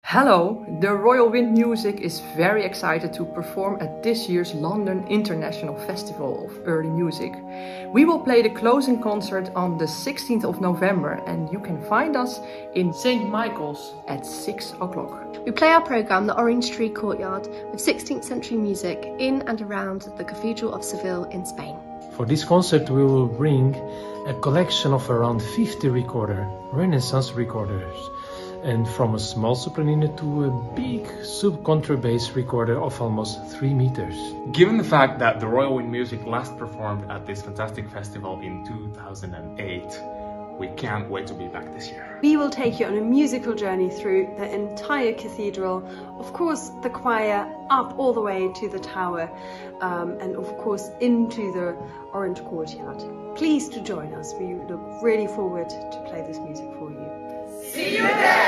Hello, the Royal Wind Music is very excited to perform at this year's London International Festival of Early Music. We will play the closing concert on the 16th of November and you can find us in St. Michael's at 6 o'clock. We play our programme, the Orange Tree Courtyard, with 16th century music in and around the Cathedral of Seville in Spain. For this concert we will bring a collection of around 50 Renaissance recorders, and from a small sopranino to a big sub-contrabass recorder of almost 3 meters. Given the fact that the Royal Wind Music last performed at this fantastic festival in 2008, we can't wait to be back this year. We will take you on a musical journey through the entire cathedral, of course the choir up all the way to the tower, and of course into the Orange Courtyard. Please to join us, we look really forward to play this music for you. See you there!